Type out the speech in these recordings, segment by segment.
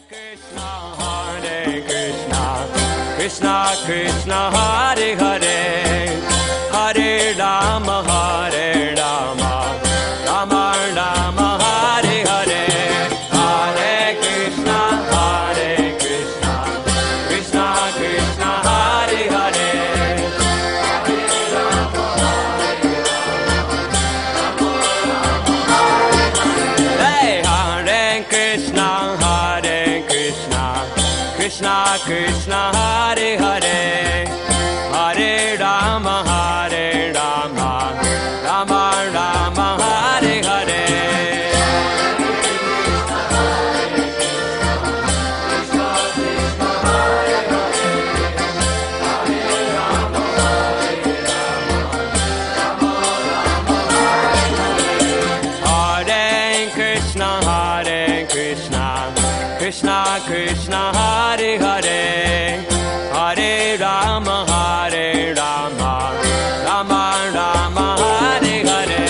Krishna Krishna Hare Hare Hare Rama Hare Rama Rama Rama Hare Hare Hare Krishna Krishna Krishna Hare Hare Hey Hare Krishna Krishna Krishna Hare Hare Hare Rama Rama Rama Hare Hare Hare Krishna Krishna Krishna Hare Hare Hare Rama Rama Rama Hare Hare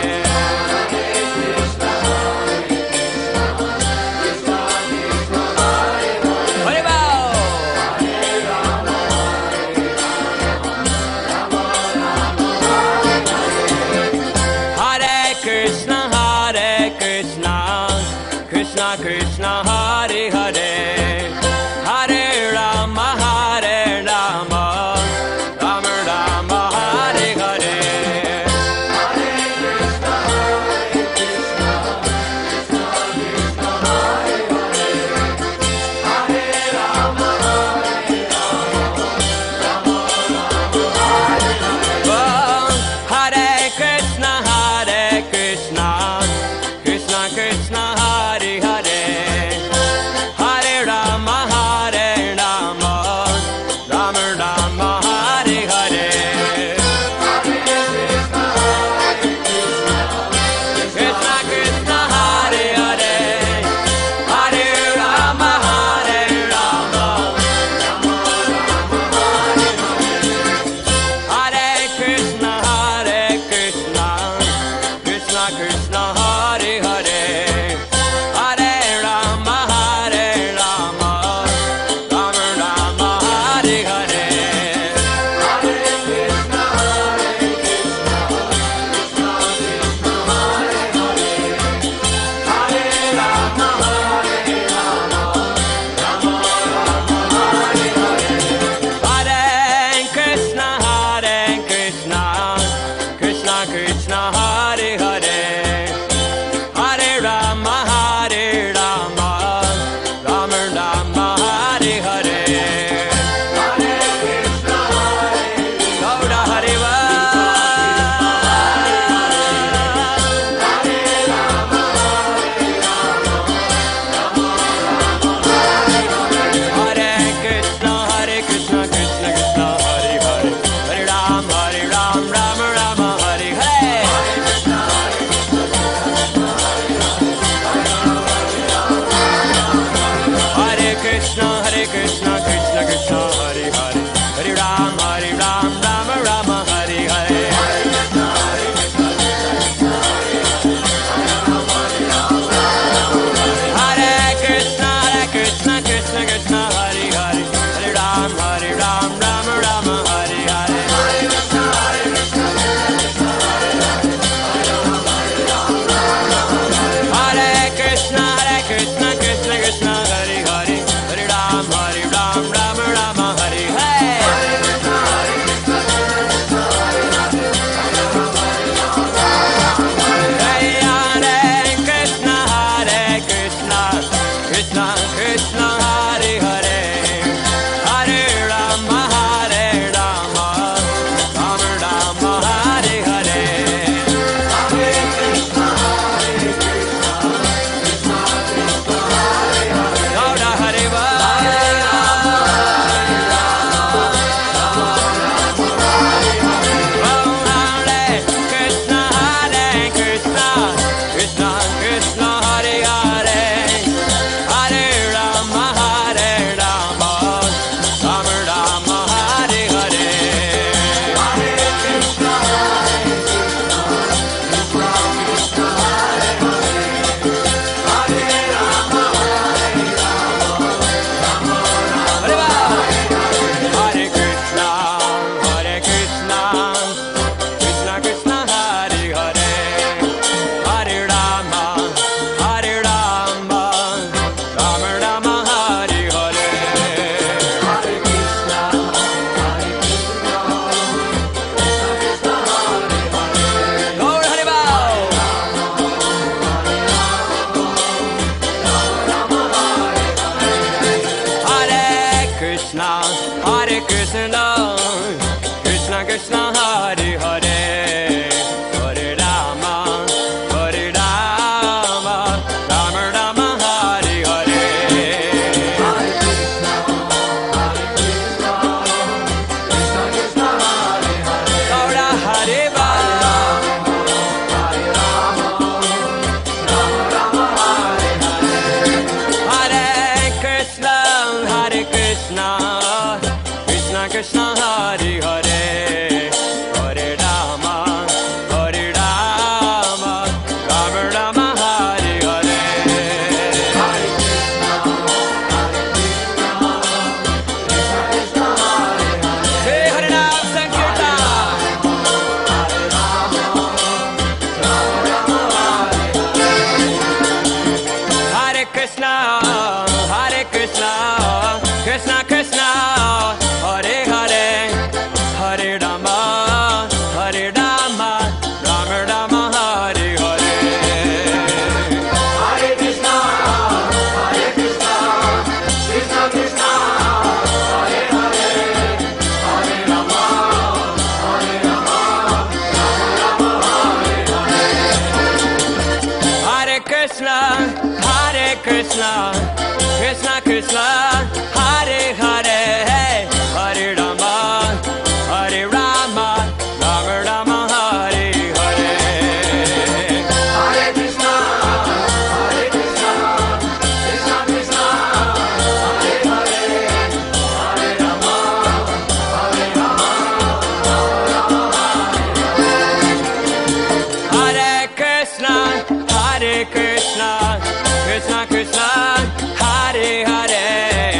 Hare Krishna Krishna Krishna Hare Hare Hare Rama Rama Rama Hare Hare Hare Krishna Krishna Krishna Hare Hare Hare Rama Rama Rama Hare Hare Krishna Krishna Hare Hare Hare Rama Rama Hare Krishna Krishna Krishna Hare Hare Hare Rama Rama Rama Hare Hare Hare Krishna Krishna Krishna Hare Hare Hare Rama Rama Rama Hare Hare Gaura Hariva Hare Krishna Krishna Krishna Hare Hare Hare Ram Rama Rama Hare Hare Hare Krishna Krishna Krishna Hare Hare Hare Ram Rama Rama Hare Hare Hare Krishna Krishna Krishna Hare Hare Hare Ram Rama Rama Hare Hare Hare Krishna Krishna Krishna Hare Hare Hare Ram Rama Rama Hare Hare Hare Krishna Krishna Krishna Hare Hare Hare Rama Rama Rama Hare Hare Gaura Hariva Hare Krishna Krishna Krishna Hare Hare Hare Rama Krishna, Hare Krishna, Krishna Krishna, Hare Hare, Hare Rama, Hare Rama, Rama Rama, Hare Hare. Hare Krishna, Krishna Krishna, Hare Hare, Hare Rama, Hare Rama, Rama Rama, Hare Hare. Hare Krishna, Krishna Krishna, Hare Hare, Hare Rama, Hare Rama, Rama Rama, Hare Hare. Hare Krishna, Krishna Krishna, Hare Hare, Hare Rama, Hare Rama, Rama Rama, Hare Krishna, Krishna Krishna, Hare Hare,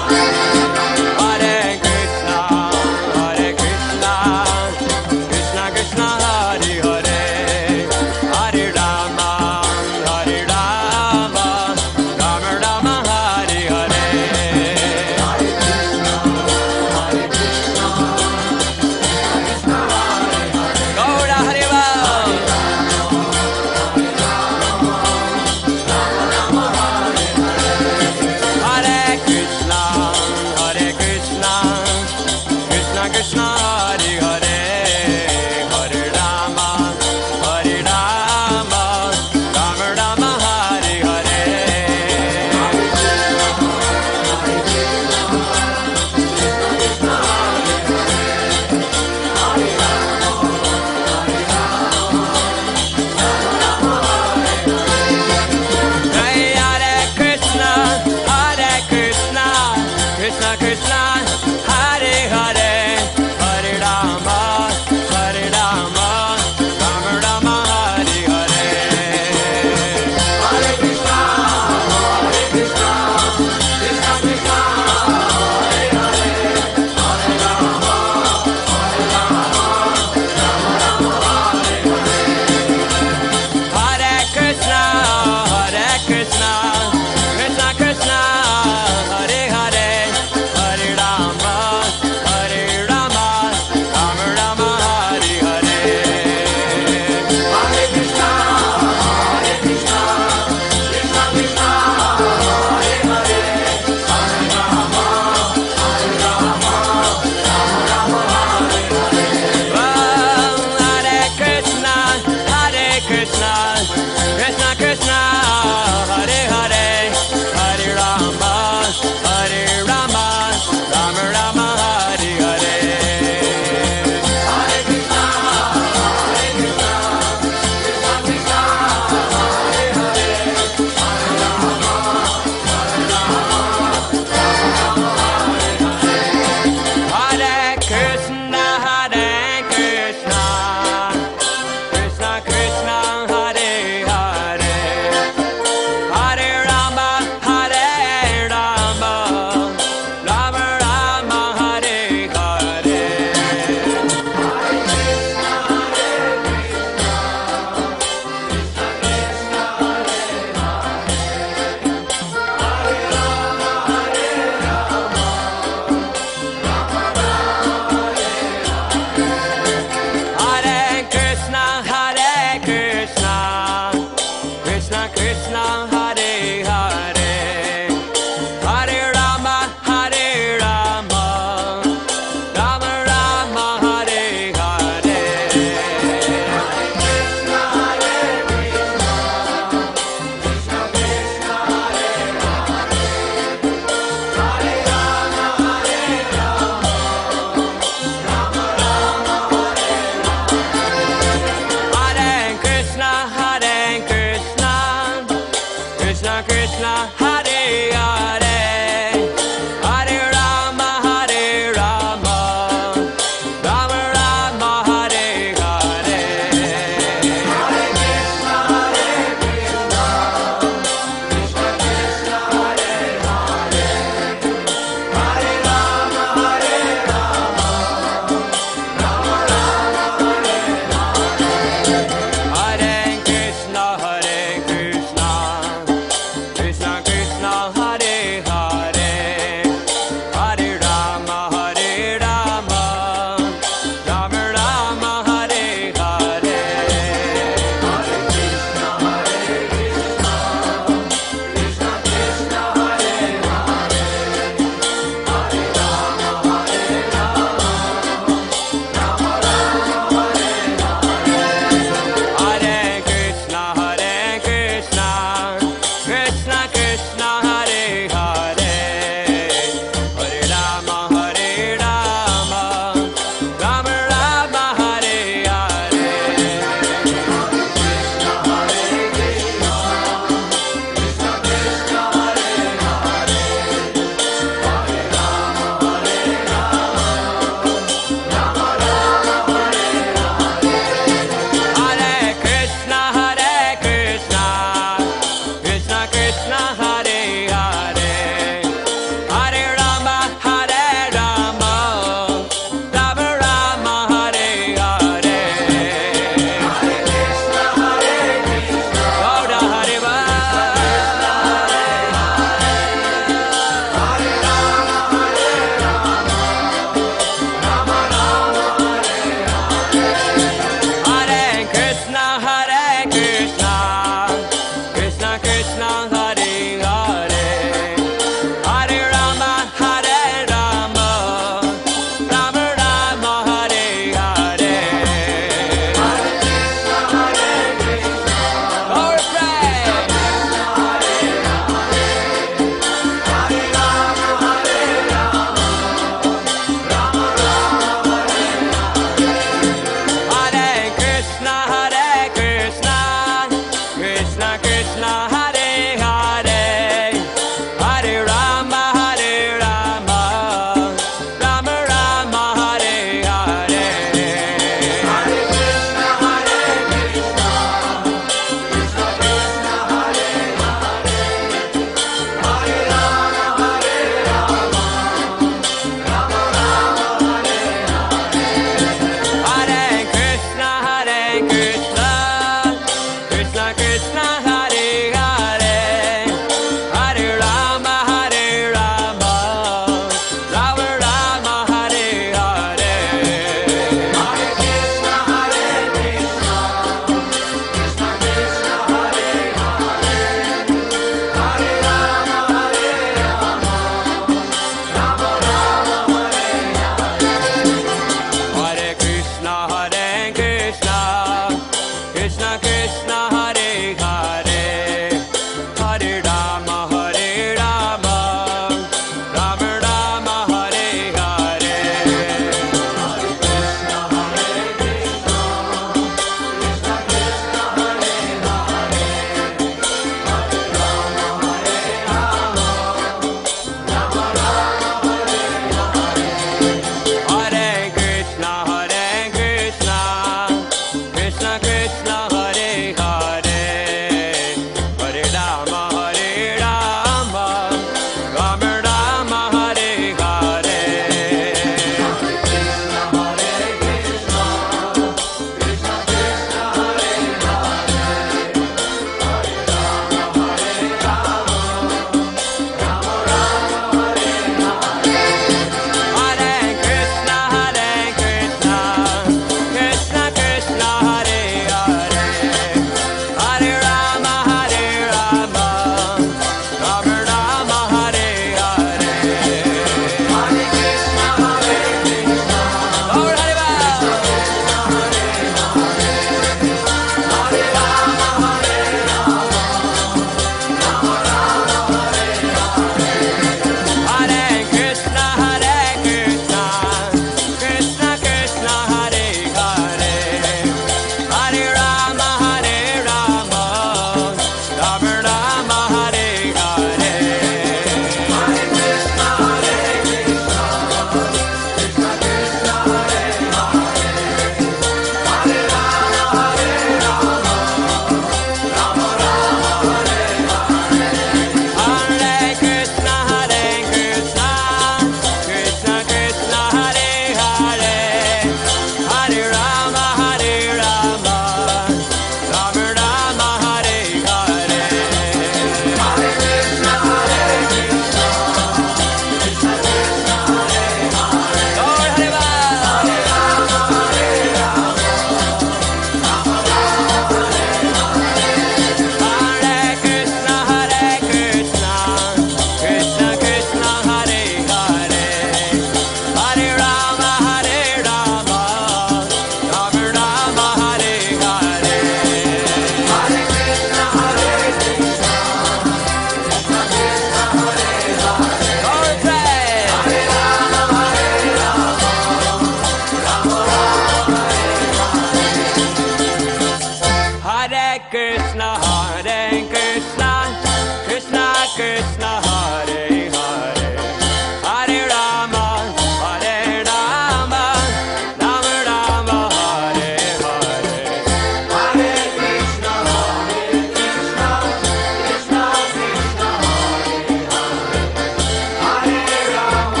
Krishna, Hare Krishna, Krishna Krishna, Hare Hare, Hare Rama, Hare Rama, Rama Rama, Hare Hare. Hare Krishna, Krishna Krishna, Hare Hare, Hare Rama,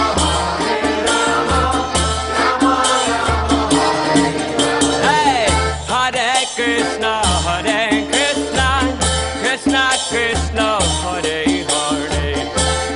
Rama Rama, Hey, Hare Krishna, Hare Krishna, Krishna Krishna, Hare Hare,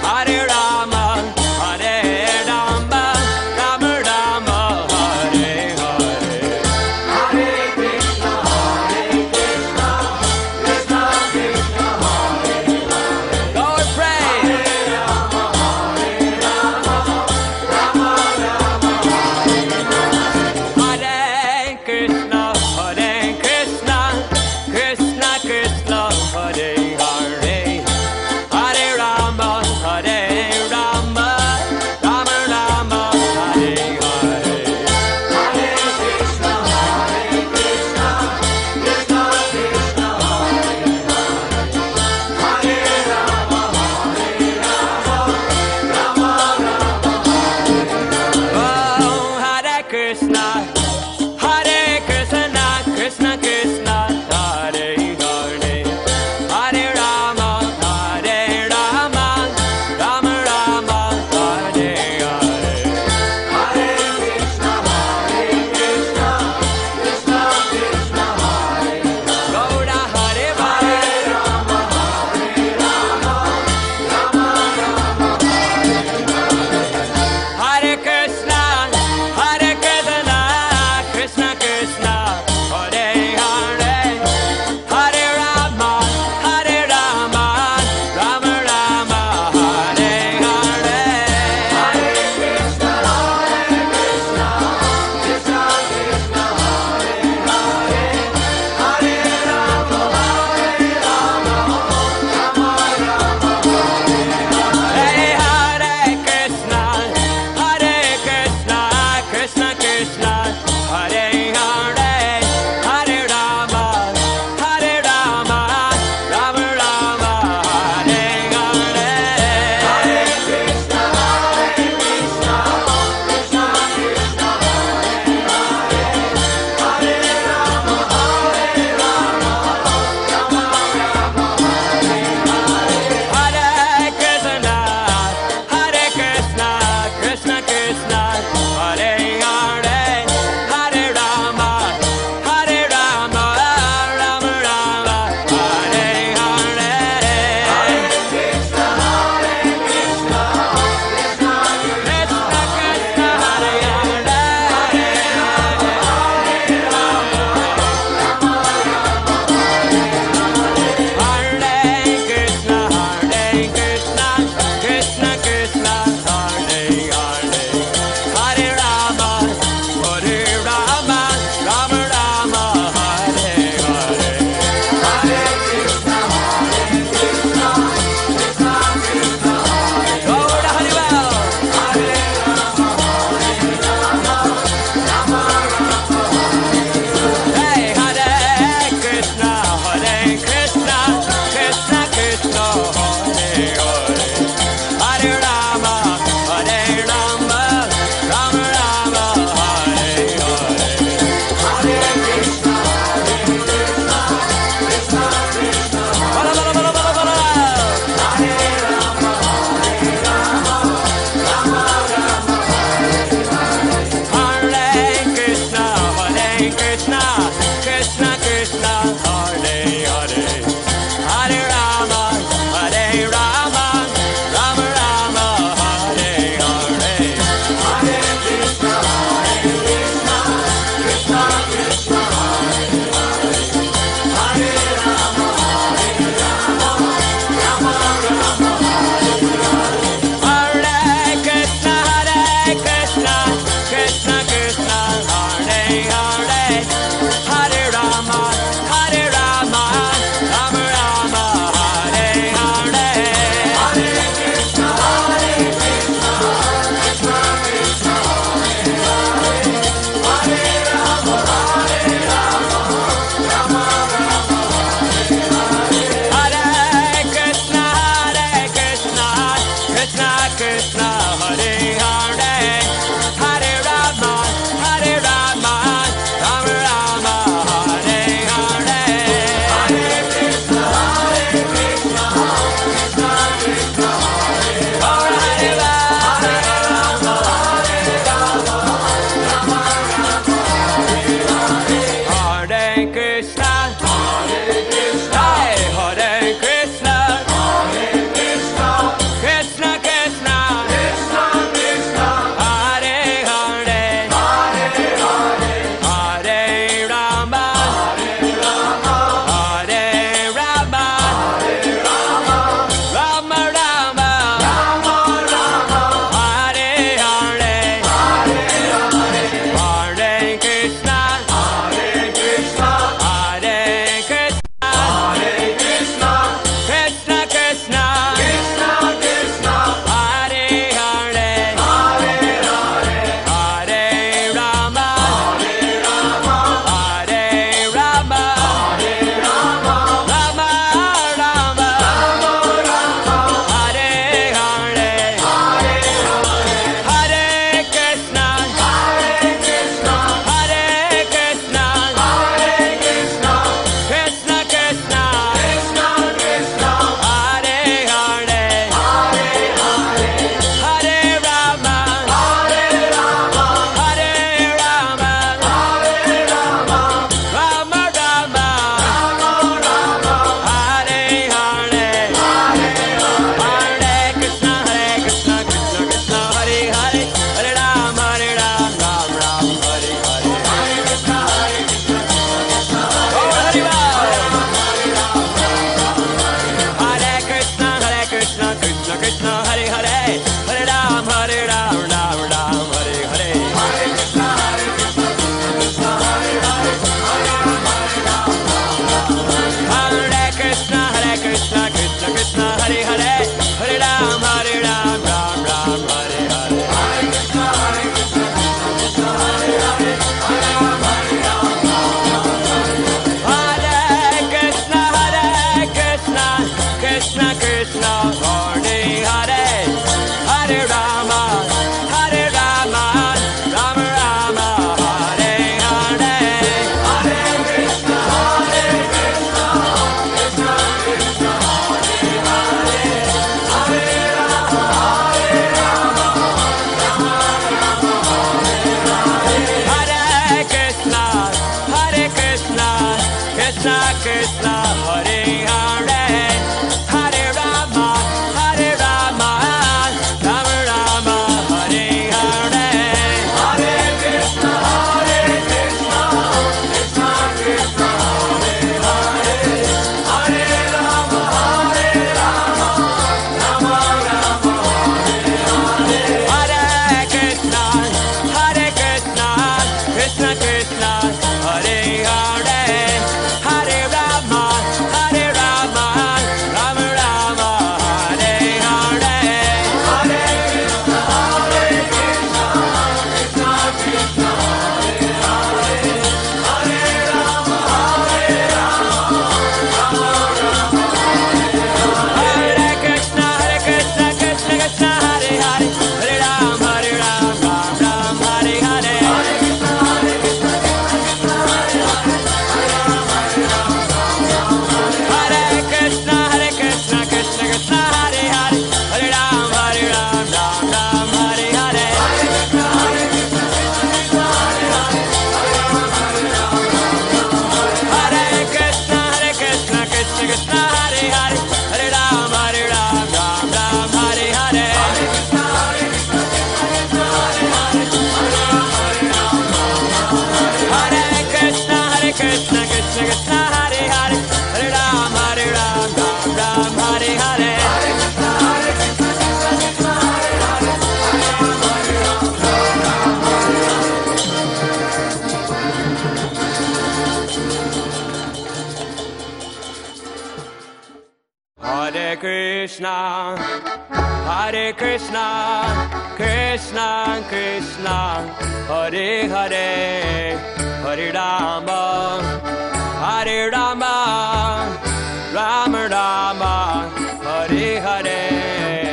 Hare Krishna, Hare Krishna, Krishna Krishna, Hare Hare, Hare Rama, Hare Rama, Rama Rama, Hare Hare.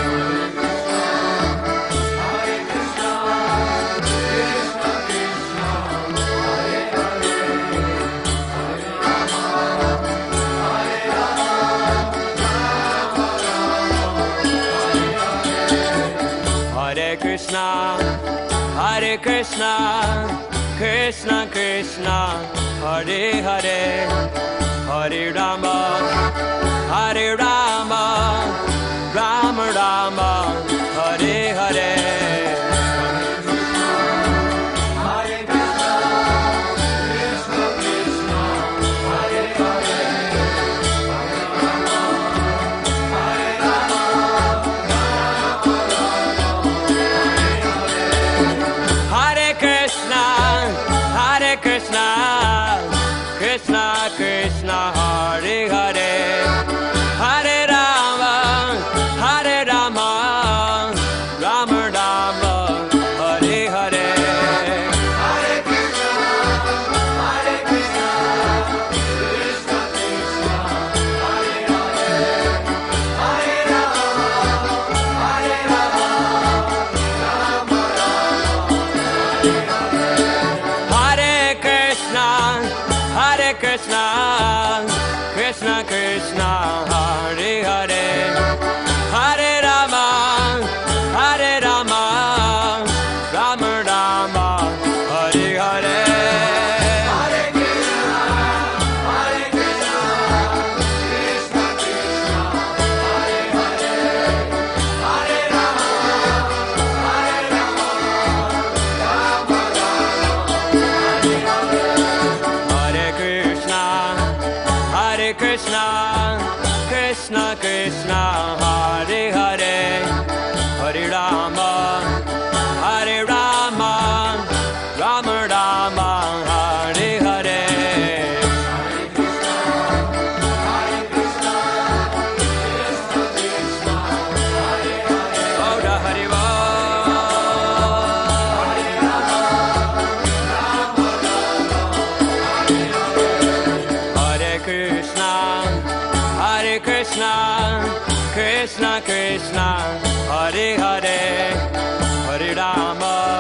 Hare Krishna, Hare Krishna, Krishna Krishna, Hare Hare, Hare Rama, Hare Rama, Rama Rama, Hare Hare. Krishna Krishna, Hare Hare, Hare Rama, Hare Rama, Rama Rama, Hare Hare. Hare Krishna, Hare Krishna, Krishna Krishna, Hare Hare, Hare Rama, Hare Rama, Rama Rama, Hare Hare. Hare Krishna, Hare Krishna, Krishna Krishna, Hare Hare, Hare Rama, Hare Rama, Rama Rama, Hare Hare. Hare Krishna, Hare Krishna, Krishna Krishna, Hare Hare, Hare Rama, Hare Rama, Rama Rama, Hare Hare. Hare Krishna, Krishna Krishna, Hare Hare, Hare Rama, Hare Rama, Rama Rama, Hare Hare. Hare Krishna, Hare Krishna, Krishna Krishna, Hare Hare. Gaura Hari Bol. Hare Rama, Rama Rama, Hare Hare. Hare Krishna, Hare Krishna, Krishna Krishna, Hare Hare, Hare Rama.